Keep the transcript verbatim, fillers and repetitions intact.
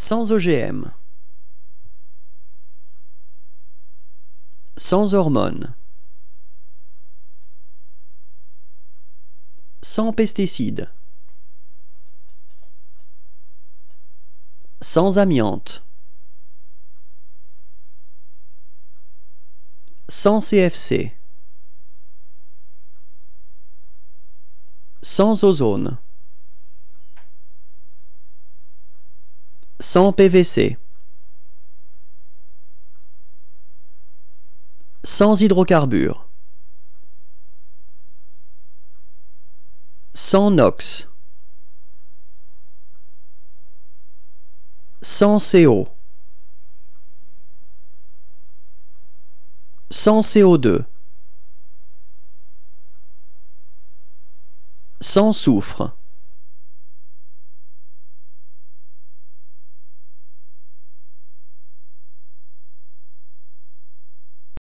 sans O G M, sans hormones, sans pesticides, sans amiante, sans C F C, sans ozone, sans P V C, sans hydrocarbures, sans NOx, sans C O, sans C O deux, sans soufre,